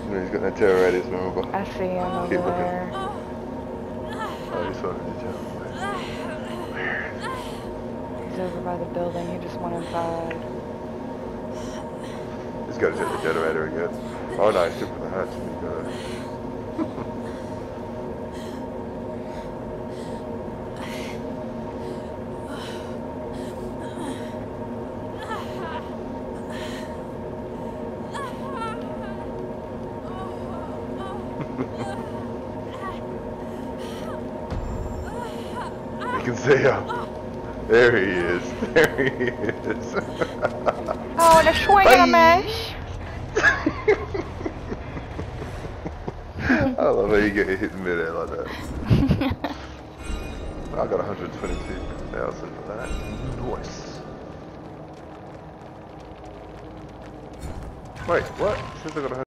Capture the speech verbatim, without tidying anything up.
Yeah, he's got that terroritis, remember? I see him over Keep looking. there. Oh, he's falling in the gym. He's over by the building. He just went inside. He's got to take the generator again. Oh no, he's still for the hatch. He's got You can see him. There he is. There he is. Oh, they're swinging a mesh. I love how you get hit in midair like that. I got one hundred twenty-two thousand for that. Nice. Wait, what? It says I got one hundred